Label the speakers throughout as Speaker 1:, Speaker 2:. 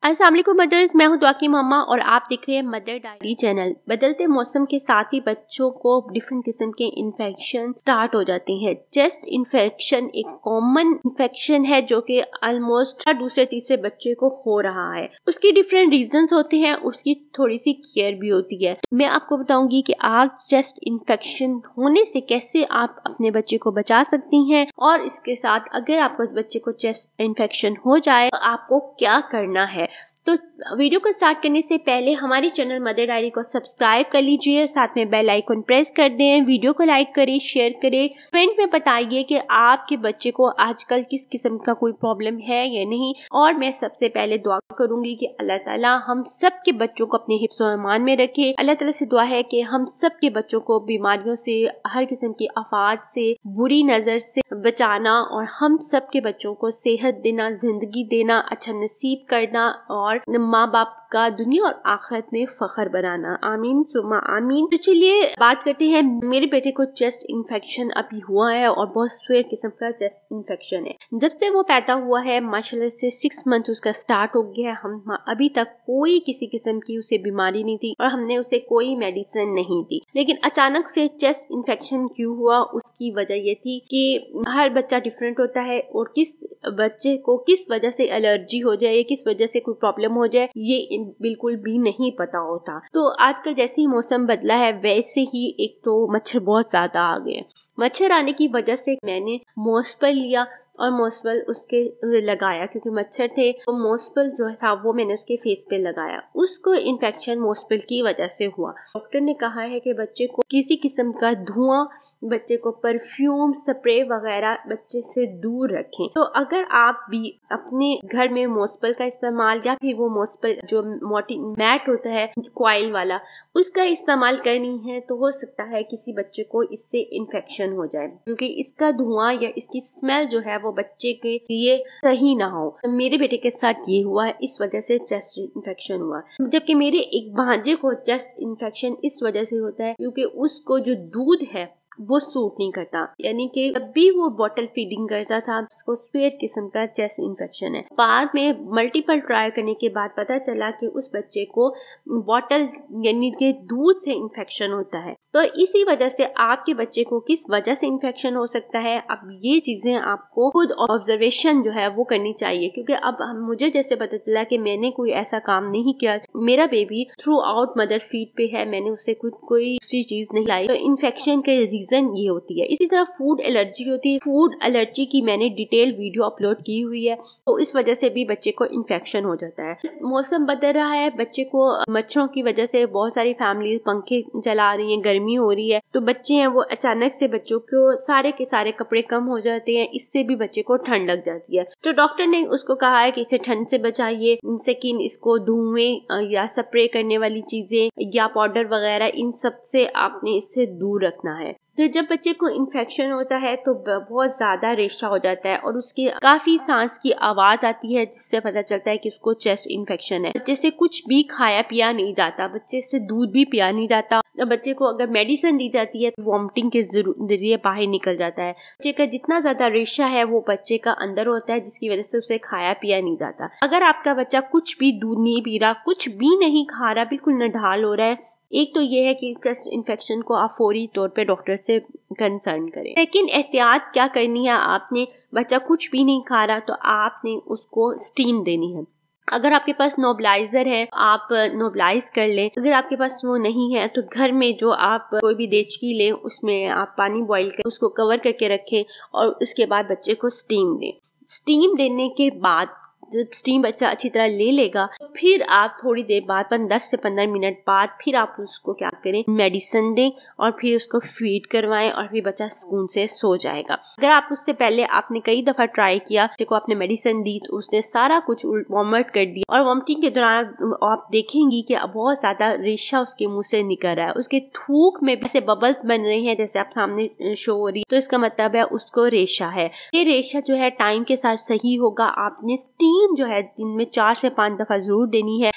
Speaker 1: अस्सलाम वालेकुम मदर्स, मैं हूं दुआ की मम्मा और आप देख रहे हैं मदर डायरी चैनल। बदलते मौसम के साथ ही बच्चों को डिफरेंट किस्म के इन्फेक्शन स्टार्ट हो जाते हैं। चेस्ट इन्फेक्शन एक कॉमन इन्फेक्शन है जो कि ऑलमोस्ट हर दूसरे तीसरे बच्चे को हो रहा है। उसकी डिफरेंट रीजंस होते हैं, उसकी थोड़ी सी केयर भी होती है। मैं आपको बताऊंगी कि आप चेस्ट इन्फेक्शन होने से कैसे आप अपने बच्चे को बचा सकती हैं, और इसके साथ अगर आपको बच्चे को चेस्ट इन्फेक्शन हो जाए तो आपको क्या करना है। तो वीडियो को स्टार्ट करने से पहले हमारी चैनल मदर डायरी को सब्सक्राइब कर लीजिए, साथ में बेल आइकन प्रेस कर दें, वीडियो को लाइक करें, शेयर करें, कमेंट में बताइए कि आपके बच्चे को आजकल किस किस्म का कोई प्रॉब्लम है या नहीं। और मैं सबसे पहले दुआ करूंगी कि अल्लाह ताला हम सब के बच्चों को अपने हिफ्ज़ व अमान में रखे। अल्लाह ताला से दुआ है कि हम सब के बच्चों को बीमारियों से, हर किस्म की आफात से, बुरी नज़र से बचाना, और हम सब के बच्चों को सेहत देना, जिंदगी देना, अच्छा नसीब करना और माँ बाप का दुनिया और आखिरत में फख्र बनाना। आमीन सुम्मा आमीन। तो चलिए बात करते हैं। मेरे बेटे को चेस्ट इन्फेक्शन अभी हुआ है और बहुत सीवियर किस्म का चेस्ट इन्फेक्शन है। जब से वो पैदा हुआ है माशाल्लाह से 6 मंथ उसका स्टार्ट हो गया है। हम अभी तक कोई किसी किस्म की उसे बीमारी नहीं थी और हमने उसे कोई मेडिसिन नहीं दी। लेकिन अचानक से चेस्ट इन्फेक्शन क्यों हुआ, उसकी वजह ये थी कि हर बच्चा डिफरेंट होता है और किस बच्चे को किस वजह से एलर्जी हो जाए, किस वजह से कोई प्रॉब्लम हो जाए, ये बिल्कुल भी नहीं पता होता। तो आजकल जैसे ही मौसम बदला है वैसे ही एक तो मच्छर बहुत ज्यादा आ गए। मच्छर आने की वजह से मैंने मॉस्पल लिया और मॉस्पल उसके लगाया, क्योंकि मच्छर थे तो मॉस्पल जो था वो मैंने उसके फेस पे लगाया। उसको इन्फेक्शन मॉस्पल की वजह से हुआ। डॉक्टर ने कहा है कि बच्चे को किसी किस्म का धुआं, बच्चे को परफ्यूम स्प्रे वगैरह बच्चे से दूर रखें। तो अगर आप भी अपने घर में मॉस्पल का इस्तेमाल या फिर वो मॉस्पल जो मोटी मैट होता है कॉइल वाला, उसका इस्तेमाल करनी है, तो हो सकता है किसी बच्चे को इससे इन्फेक्शन हो जाए, क्योंकि इसका धुआं या इसकी स्मेल जो है वो बच्चे के लिए सही ना हो। मेरे बेटे के साथ ये हुआ है, इस वजह से चेस्ट इन्फेक्शन हुआ। जबकि मेरे एक भांजे को चेस्ट इन्फेक्शन इस वजह से होता है क्योंकि उसको जो दूध है वो सूट नहीं करता, यानी कि जब भी वो बॉटल फीडिंग करता था उसको स्वेट किस्म का चेस्ट इन्फेक्शन है। बाद में मल्टीपल ट्राई करने के बाद पता चला कि उस बच्चे को बॉटल यानी कि दूध से इन्फेक्शन होता है। तो इसी वजह से आपके बच्चे को किस वजह से इन्फेक्शन हो सकता है, अब ये चीजें आपको खुद ऑब्जर्वेशन जो है वो करनी चाहिए। क्योंकि अब मुझे जैसे पता चला कि मैंने कोई ऐसा काम नहीं किया, मेरा baby throughout mother feed पे है, मैंने उसे कोई दूसरी चीज नहीं लाई, तो इन्फेक्शन के रीजन ये होती है। इसी तरह फूड एलर्जी होती है। फूड एलर्जी की मैंने डिटेल वीडियो अपलोड की हुई है, तो इस वजह से भी बच्चे को इन्फेक्शन हो जाता है। मौसम बदल रहा है, बच्चे को मच्छरों की वजह से बहुत सारी फैमिली पंखे चला रही हैं, गर्मी हो रही है, तो बच्चे हैं वो अचानक से बच्चों को सारे के सारे कपड़े कम हो जाते हैं, इससे भी बच्चे को ठंड लग जाती है। तो डॉक्टर ने उसको कहा है कि इसे ठंड से बचाइए, सेकंड इसको धुएं या स्प्रे करने वाली चीजें या पाउडर वगैरह इन सब से आपने इससे दूर रखना है। तो जब बच्चे को इन्फेक्शन होता है तो बहुत ज्यादा रेशा हो जाता है और उसकी काफी सांस की आवाज आती है, जिससे पता चलता है कि उसको चेस्ट इन्फेक्शन है। बच्चे से कुछ भी खाया पिया नहीं जाता, बच्चे से दूध भी पिया नहीं जाता। बच्चे को अगर मेडिसिन दी जाती है तो वॉमिटिंग के जरिए बाहर निकल जाता है। बच्चे का जितना ज्यादा रेशा है वो बच्चे का अंदर होता है, जिसकी वजह से उसे खाया पिया नहीं जाता। अगर आपका बच्चा कुछ भी दूध नहीं पी रहा, कुछ भी नहीं खा रहा, बिल्कुल नढाल हो रहा है, एक तो ये है कि चेस्ट इन्फेक्शन को आप फौरी तौर पे डॉक्टर से कंसर्न करें। लेकिन एहतियात क्या करनी है, आपने बच्चा कुछ भी नहीं खा रहा तो आपने उसको स्टीम देनी है। अगर आपके पास नोबलाइजर है आप नोबलाइज कर लें। अगर आपके पास वो नहीं है तो घर में जो आप कोई भी देचकी लें, उसमें आप पानी बॉईल कर उसको कवर करके रखें और उसके बाद बच्चे को स्टीम दें। स्टीम देने के बाद जब स्टीम बच्चा अच्छी तरह ले लेगा तो फिर आप थोड़ी देर बाद 10 से 15 मिनट बाद फिर आप उसको क्या करें, मेडिसिन दें और फिर उसको फीड करवाएं और फिर बच्चा सुकून से सो जाएगा। अगर आप उससे पहले आपने कई दफा ट्राई किया, बच्चे को आपने मेडिसिन दी तो उसने सारा कुछ वॉमिट कर दिया और वॉमिटिंग के दौरान आप देखेंगी कि बहुत ज्यादा रेशा उसके मुंह से निकल रहा है, उसके थूक में ऐसे बबल्स बन रहे हैं जैसे आप सामने शो हो रही, तो इसका मतलब है उसको रेशा है। ये रेशा जो है टाइम के साथ सही होगा। आपने स्टीम जो है दिन में 4 से 5 दफा जरूर देनी है।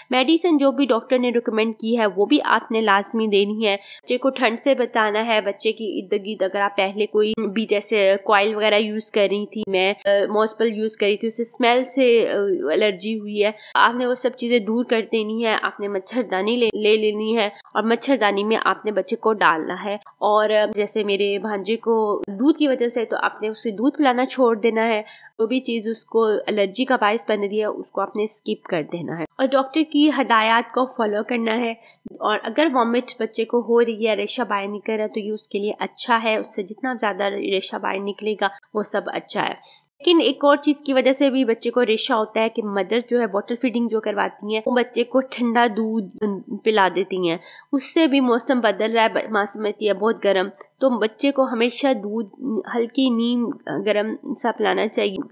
Speaker 1: मेडिसिन जो भी डॉक्टर ने रिकमेंड की है वो भी आपने लाजमी देनी है। बच्चे को ठंड से बताना है, बच्चे की इर्द गिर्द अगर आप पहले कोई भी जैसे कॉइल वगैरह यूज कर रही थी, मैं मॉस्पल यूज करी थी, उसे स्मेल से एलर्जी हुई है, आपने वो सब चीजें दूर कर देनी है। आपने मच्छरदानी ले लेनी है और मच्छरदानी में आपने बच्चे को डालना है। और जैसे मेरे भांजे को दूध की वजह से, तो आपने उसे दूध पिलाना छोड़ देना है। जो भी चीज उसको एलर्जी का बायस बन रही है उसको आपने स्किप कर देना है और डॉक्टर की हदायत को फॉलो करना है। और अगर वॉमिट बच्चे को हो रही है, रेशा बाहर निकल रहा है, तो ये उसके लिए अच्छा है। उससे जितना ज्यादा रेशा बाहर निकलेगा वो सब अच्छा है। लेकिन एक और चीज की वजह से भी बच्चे को रेशा होता है कि मदर जो है बॉटल फीडिंग जो करवाती हैं वो बच्चे को ठंडा दूध पिला देती हैं। उससे भी मौसम बदल रहा है, माँ समझती है बहुत गर्म, तो बच्चे को हमेशा दूध हल्की नीम गरम सा पिलाना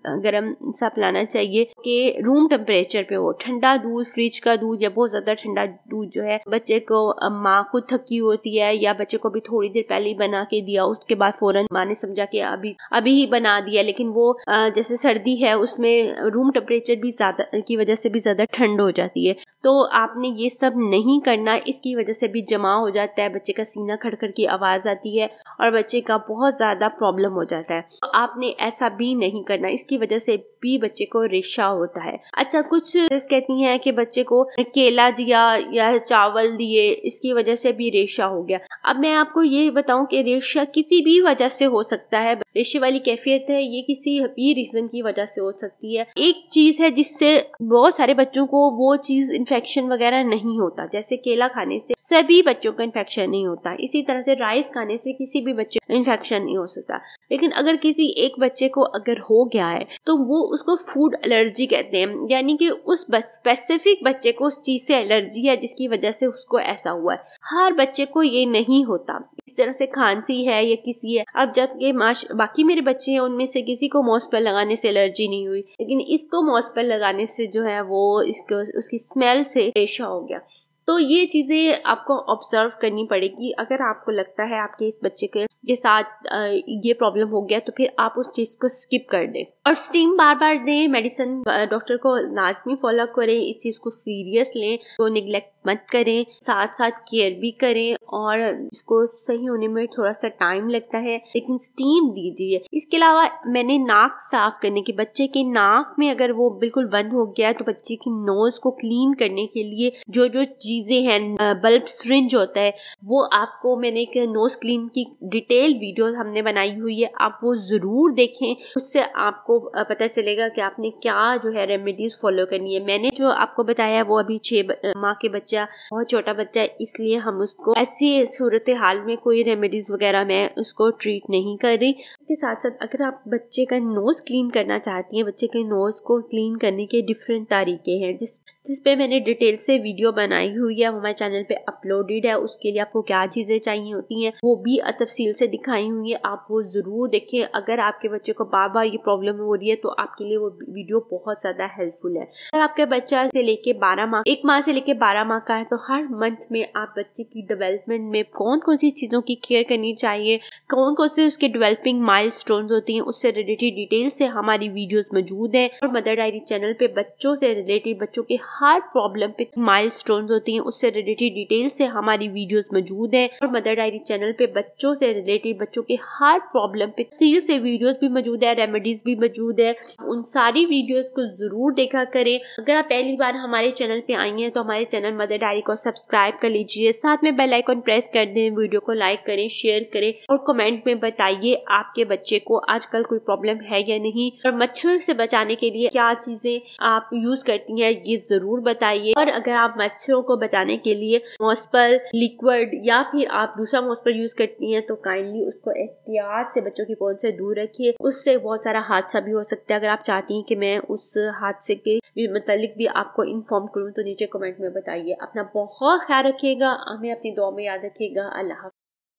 Speaker 1: चाहिए कि रूम टेम्परेचर पे हो। ठंडा दूध, फ्रिज का दूध या बहुत ज्यादा ठंडा दूध जो है बच्चे को, माँ खुद थकी होती है या बच्चे को भी थोड़ी देर पहले ही बना के दिया, उसके बाद फौरन माँ ने समझा कि अभी ही बना दिया, लेकिन वो जैसे सर्दी है उसमें रूम टेम्परेचर भी ज्यादा की वजह से भी ज्यादा ठंड हो जाती है। तो आपने ये सब नहीं करना, इसकी वजह से भी जमा हो जाता है, बच्चे का सीना खड़खड़ की आवाज आती है और बच्चे का बहुत ज्यादा प्रॉब्लम हो जाता है। तो आपने ऐसा भी नहीं करना, इसकी वजह से भी बच्चे को रेशा होता है। अच्छा, कुछ कहती हैं कि बच्चे को केला दिया या चावल दिए, इसकी वजह से भी रेशा हो गया। अब मैं आपको ये बताऊं कि रेशा किसी भी वजह से हो सकता है। रेशे वाली कैफियत है ये किसी भी रीजन की वजह से हो सकती है। एक चीज है जिससे बहुत सारे बच्चों को वो चीज इन्फेक्शन वगैरह नहीं होता, जैसे केला खाने से सभी बच्चों को इन्फेक्शन नहीं होता, इसी तरह से राइस खाने से किसी भी बच्चे को इन्फेक्शन नहीं हो सकता। लेकिन अगर किसी एक बच्चे को अगर हो गया है तो वो उसको फूड एलर्जी कहते हैं, यानी कि उस स्पेसिफिक बच्चे को उस चीज से एलर्जी है जिसकी वजह से उसको ऐसा हुआ है। हर बच्चे को ये नहीं होता। इस तरह से खांसी है या किसी है, अब जबकि बाकी मेरे बच्चे हैं उनमें से किसी को मॉस्पल लगाने से एलर्जी नहीं हुई, लेकिन इसको मॉस्पल लगाने से जो है वो इसको उसकी स्मेल से रेशा हो गया। तो ये चीजें आपको ऑब्जर्व करनी पड़ेगी। अगर आपको लगता है आपके इस बच्चे के साथ ये प्रॉब्लम हो गया तो फिर आप उस चीज को स्किप कर दें और स्टीम बार बार दें। मेडिसिन डॉक्टर को लाजमी फॉलो करें, इस चीज को सीरियस लें, तो निगलेक्ट मत करें, साथ साथ केयर भी करें। और इसको सही होने में थोड़ा सा टाइम लगता है, लेकिन स्टीम दीजिए। इसके अलावा मैंने नाक साफ करने के, बच्चे के नाक में अगर वो बिल्कुल बंद हो गया तो बच्चे की नोज को क्लीन करने के लिए जो जो चीजें हैं, बल्ब सिरिंज होता है, वो आपको मैंने एक नोज क्लीन की डिटेल वीडियो हमने बनाई हुई है, आप वो जरूर देखें। उससे आपको पता चलेगा कि आपने क्या जो है रेमेडीज फॉलो करनी है। मैंने जो आपको बताया वो अभी 6 माह के बच्चा, बहुत छोटा बच्चा है, इसलिए हम उसको ऐसी सूरत हाल में कोई रेमेडीज वगैरह मैं उसको ट्रीट नहीं कर रही। इसके साथ साथ अगर आप बच्चे का नोज क्लीन करना चाहती हैं, बच्चे के नोज को क्लीन करने के डिफरेंट तरीके हैं जिस पे मैंने डिटेल से वीडियो बनाई हुई है, हमारे चैनल पे अपलोडेड है। उसके लिए आपको क्या चीजें चाहिए होती हैं वो भी तफसील से दिखाई हुई है, आप वो जरूर देखें। अगर आपके बच्चे को बार बार ये प्रॉब्लम हो रही है तो आपके लिए वो वीडियो बहुत ज्यादा हेल्पफुल है। अगर आपके बच्चा से लेके 12 माह, 1 माह से लेके 12 माह का है, तो हर मंथ में आप बच्चे की डेवलपमेंट में कौन कौन सी चीजों की केयर करनी चाहिए, कौन कौन से उसके डेवलपिंग माइलस्टोन्स होती हैं, उससे रिलेटेड डिटेल से हमारी वीडियोस मौजूद है। और मदर डायरी चैनल पे बच्चों से रिलेटेड, बच्चों के हर प्रॉब्लम पे माइलस्टोन्स होती हैं, उससे रिलेटेड डिटेल से हमारी वीडियोस मौजूद है। और मदर डायरी चैनल पे बच्चों से रिलेटेड, बच्चों के हर प्रॉब्लम पे तफसील से वीडियोस भी मौजूद है, रेमेडीज भी मौजूद है। उन सारी वीडियोस को जरूर देखा करें। अगर आप पहली बार हमारे चैनल पे आई हैं तो हमारे चैनल मदर डायरी को सब्सक्राइब कर लीजिए, साथ में बेल आइकन प्रेस कर दें, वीडियो को लाइक करें, शेयर करें और कमेंट में बताइए आपके बच्चे को आजकल कोई प्रॉब्लम है या नहीं, और मच्छर से बचाने के लिए क्या चीजें आप यूज करती हैं ये जरूर बताइए। और अगर आप मच्छरों को बचाने के लिए मॉस्पल लिक्विड या फिर आप दूसरा मॉस्पल यूज करती हैं तो काइंडली उसको एहतियात से बच्चों की पहुंच से दूर रखिए, उससे बहुत सारा हादसा भी हो सकता है। अगर आप चाहती हैं कि मैं उस हादसे के मतलब भी आपको इन्फॉर्म करूं तो नीचे कमेंट में बताइए। अपना बहुत ख्याल रखिएगा, हमें अपनी दुआ में याद रखिएगा। अल्लाह।